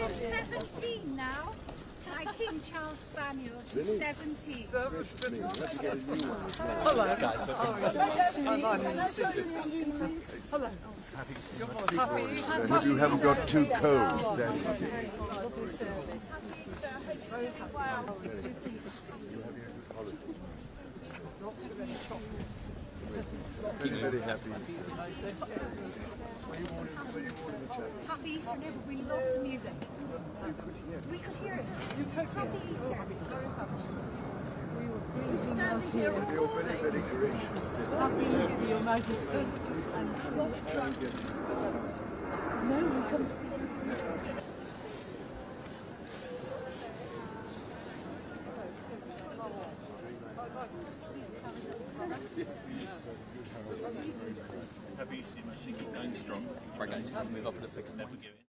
17 now. My King Charles Spaniel, she's 17. Hello. Hello. Hope you haven't got too cold standing here. Very happy Easter. Happy Easter, never. We love the music. We could hear it. Happy Easter. Standing here all You're very, very gracious. Happy Easter, Your Majesty. No, we come to Happy Easter, keep going strong. We're going to move up the fixed. Never give in.